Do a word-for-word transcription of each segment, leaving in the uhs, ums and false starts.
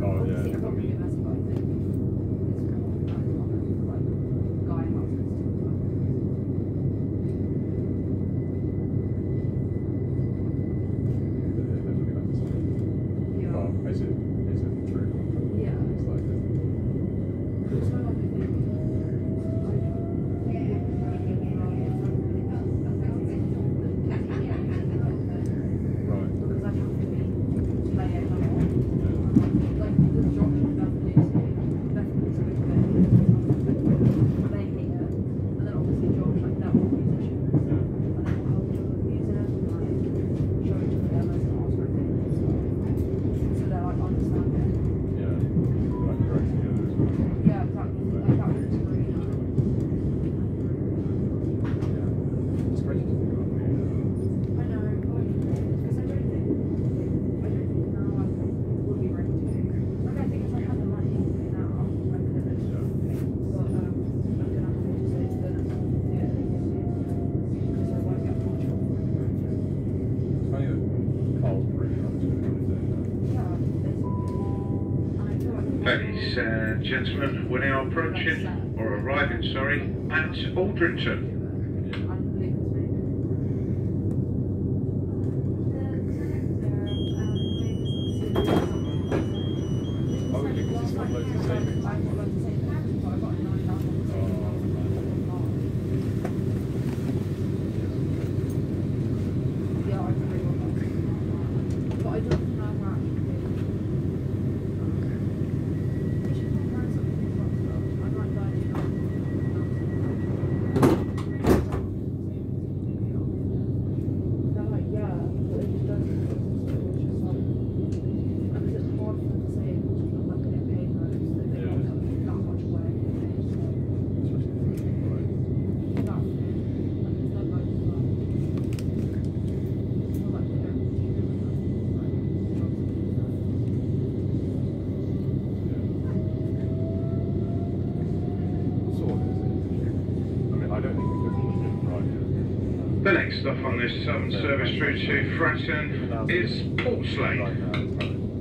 Oh yeah, I mean. Is it, is it true? Yeah. It's like it. Ladies and gentlemen, we're now approaching, or arriving, sorry, at Aldrington. The next stop on this Southern Service through to Brighton is Portslade.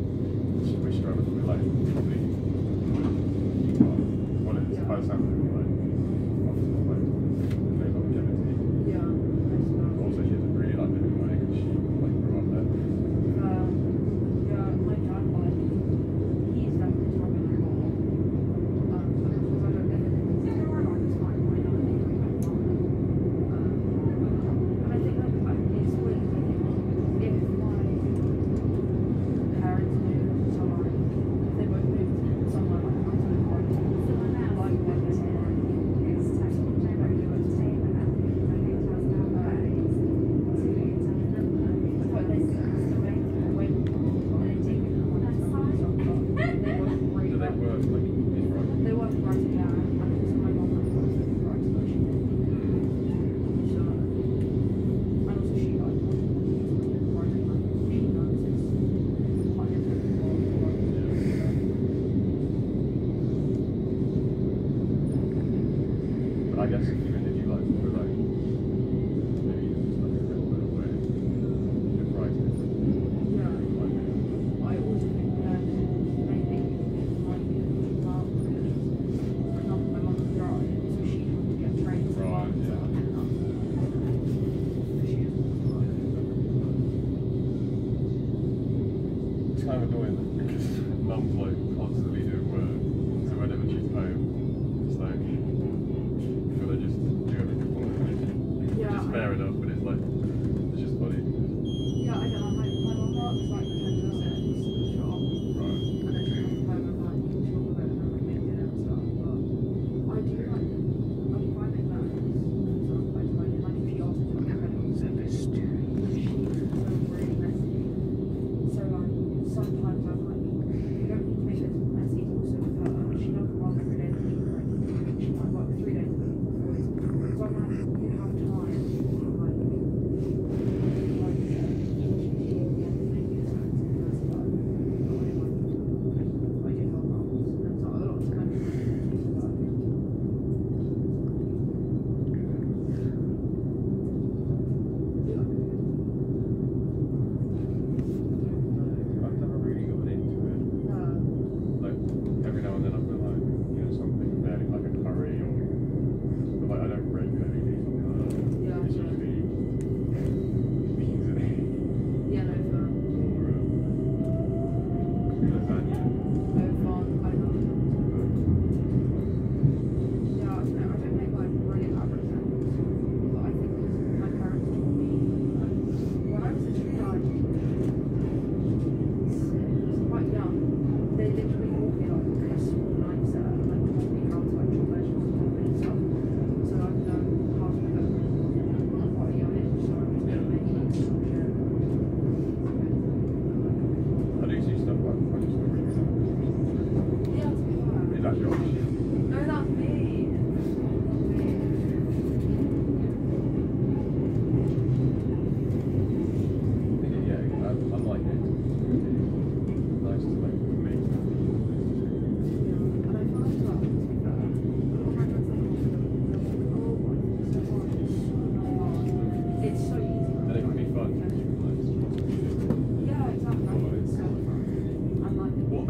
I guess even if you like were like maybe just like a little bit away, the price is yeah. I always think that maybe it might be a little about because for example my mum drives, so she had to get trained to right, yeah. It's kind of annoying because mum's like constantly doing work, so whenever she's home, it's like fair enough, but it's like, it's just funny. Yeah, I don't know, my, my mum works like ten to six in the shop. Right. And then she comes home and like, she'll go and like make dinner and stuff, but I do like, I do find it that it's sort of quite funny, like if she asks me to get ready on service, she's so really messy. So like, sometimes I'm like, you don't need to make it messy also with her. She doesn't work every day of the week, right? She might work three days a week, four days a week. So I'm like, you have time.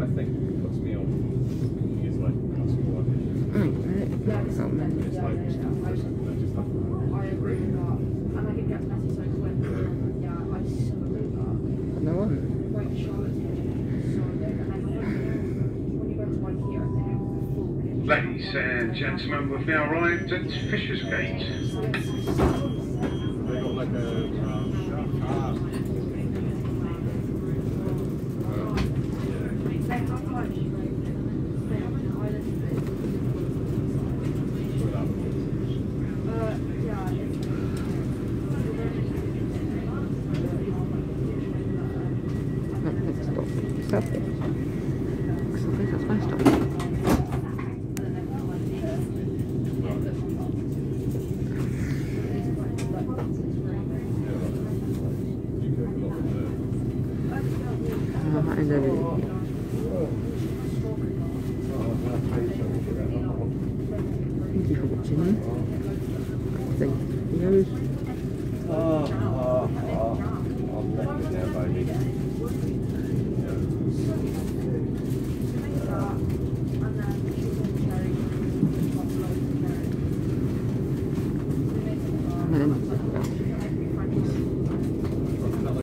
think puts me off is like possible auditions. Oh, right. Yeah, this is Oh, man. It's like just just have I agree with that. And like it gets messy so quick. Yeah, I so agree with that. No one. Like Charlotte's kitchen is so big, and I don't know when you go to IKEA, they have a full kitchen. Ladies and gentlemen, we've now arrived at Fisher's Gate. they got like a um, ah. They have like, they have an island thing. Uh, yeah, it's Let's stop. Stop it. Because I think that's my stop. Oh, that is everything. Thank you for watching. Thank you.